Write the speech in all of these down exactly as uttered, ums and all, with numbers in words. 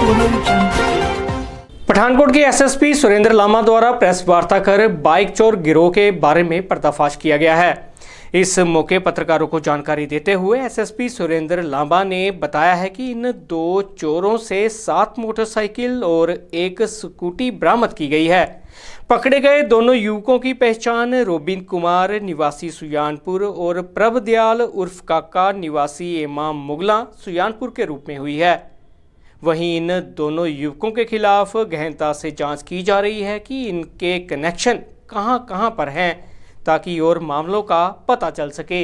पठानकोट के एसएसपी सुरेंद्र लांबा द्वारा प्रेस वार्ता कर बाइक चोर गिरोह के बारे में पर्दाफाश किया गया है। इस मौके पत्रकारों को जानकारी देते हुए एसएसपी सुरेंद्र लांबा ने बताया है कि इन दो चोरों से सात मोटरसाइकिल और एक स्कूटी बरामद की गई है। पकड़े गए दोनों युवकों की पहचान रोबिन कुमार निवासी सुजानपुर और प्रभदयाल उर्फ काका निवासी इमाम मुगला सुजानपुर के रूप में हुई है। वहीं इन दोनों युवकों के खिलाफ गहनता से जांच की जा रही है कि इनके कनेक्शन कहां कहां पर हैं, ताकि और मामलों का पता चल सके।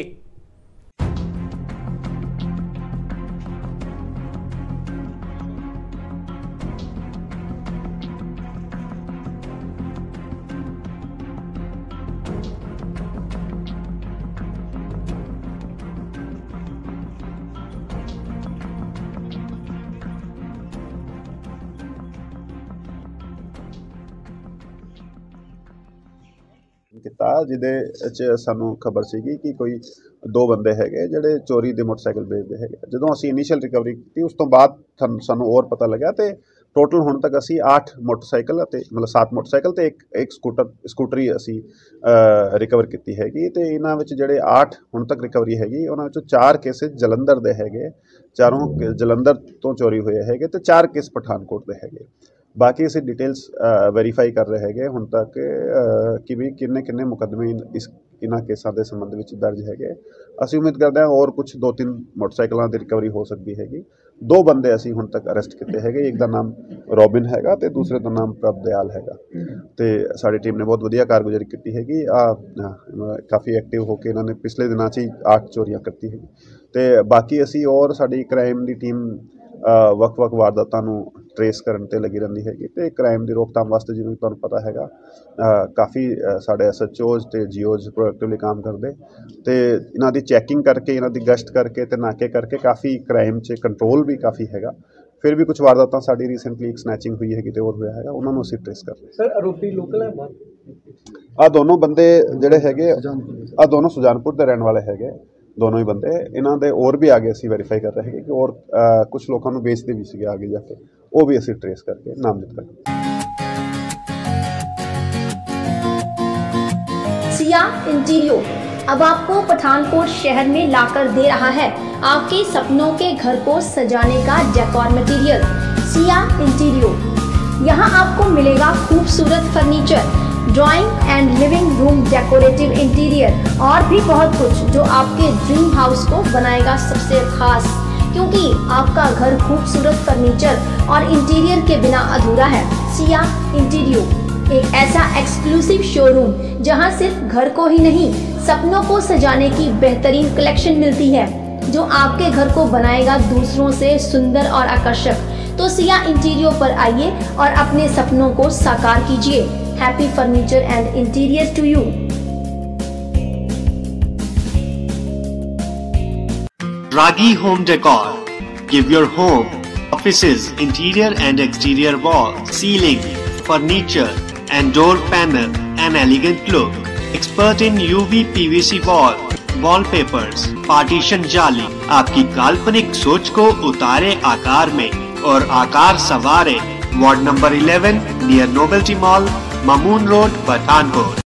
ਕੀਤਾ ਜਿਹਦੇ ਚ ਸਾਨੂੰ ਖਬਰ ਸੀਗੀ ਕਿ ਕੋਈ ਦੋ ਬੰਦੇ ਹੈਗੇ ਜਿਹੜੇ ਚੋਰੀ ਦੇ ਮੋਟਰਸਾਈਕਲ ਵੇਚਦੇ ਹੈਗੇ। ਜਦੋਂ ਅਸੀਂ ਇਨੀਸ਼ੀਅਲ ਰਿਕਵਰੀ ਕੀਤੀ ਉਸ ਤੋਂ ਬਾਅਦ ਸਾਨੂੰ ਹੋਰ ਪਤਾ ਲੱਗਾ ਤੇ ਟੋਟਲ ਹੁਣ ਤੱਕ ਅਸੀਂ आठ ਮੋਟਰਸਾਈਕਲ ਅਤੇ ਮਤਲਬ सात ਮੋਟਰਸਾਈਕਲ ਤੇ ਇੱਕ ਇੱਕ ਸਕੂਟਰ ਸਕੂਟਰੀ ਅਸੀਂ ਰਿਕਵਰ ਕੀਤੀ ਹੈਗੀ ਤੇ ਇਹਨਾਂ ਵਿੱਚ ਜਿਹੜੇ आठ ਹੁਣ ਤੱਕ ਰਿਕਵਰੀ ਹੈਗੀ ਉਹਨਾਂ ਵਿੱਚੋਂ ਚਾਰ ਕੇਸ ਜਲੰਧਰ ਦੇ ਹੈਗੇ, ਚਾਰੋਂ ਜਲੰਧਰ ਤੋਂ ਚੋਰੀ ਹੋਏ ਹੈਗੇ ਤੇ ਚਾਰ ਕੇਸ ਪਠਾਨਕੋਟ ਦੇ ਹੈਗੇ। बाकी असी डिटेल्स वेरीफाई कर रहे हैं हुण तक कि भी किन्ने किन्ने मुकदमे इस इन्हां केसां दे संबंध विच दर्ज है। असी उम्मीद करते हैं और कुछ दो तीन मोटरसाइकिलों की रिकवरी हो सकती हैगी। दो बंदे असी हुण तक अरेस्ट किए हैं, एक का नाम रोबिन हैगा ते दूसरे का नाम प्रभदयाल हैगा। ते साडी टीम ने बहुत वधिया कारगुजारी की हैगी। काफ़ी एक्टिव होकर इन्होंने पिछले दिनों से ही आठ चोरियां करती हैगी ते बाकी असी और साडी क्राइम की टीम ਵੱਖ ਵੱਖ ਵਾਰਦਾਤਾਂ ਨੂੰ ट्रेस करने ते लगी रही हैगी ते क्राइम की रोकथाम वास्ते जिवें तुहानूं पता हैगा काफ़ी साढ़े एस एच ओज ते जीओज प्रोएक्टिवली काम करते ते इन्हां दी चैकिंग करके इन्हां दी गश्त करके ते नाके करके काफ़ी क्राइम च कंट्रोल भी काफ़ी हैगा। फिर भी कुछ वारदातां साडी रिसेंटली एक स्नैचिंग हुई हैगी ते होर होया हैगा, उन्हां नूं असीं ट्रेस कर रहे। सर आरोपी लोकल है बाहर? आ दोनों बंदे जिहड़े हैगे आ दोनों सुजानपुर दे रहण वाले हैगे, दोनों ही बंदे। इन्हों के और भी आगे असी वेरीफाई कर रहे हैं कि और आ, कुछ लोगों को बेचते भी सीगे आगे जाके, वो भी असी ट्रेस करके नामजद करेंगे। सिया इंटीरियर अब आपको पठानकोट शहर में लाकर दे रहा है आपके सपनों के घर को सजाने का डेकोर मटेरियल। सिया इंटीरियर यहाँ आपको मिलेगा खूबसूरत furniture, drawing and living room decorative interior और भी बहुत कुछ जो आपके ड्रीम हाउस को बनाएगा सबसे खास, क्योंकि आपका घर खूबसूरत फर्नीचर और इंटीरियर के बिना अधूरा है। सिया इंटीरियर एक ऐसा एक्सक्लूसिव शोरूम जहां सिर्फ घर को ही नहीं सपनों को सजाने की बेहतरीन कलेक्शन मिलती है, जो आपके घर को बनाएगा दूसरों से सुंदर और आकर्षक। तो सिया इंटीरियर पर आइए और अपने सपनों को साकार कीजिए। Happy furniture and interiors to you. Ragi Home Decor. Give your home, offices, interior and exterior walls, ceiling, furniture and door panel an elegant look. Expert in U V P V C wall, wallpapers, partition जाली आपकी काल्पनिक सोच को उतारे आकार में और आकार सवारे। Ward number eleven near novelty mall, Mamun road, Pathankot.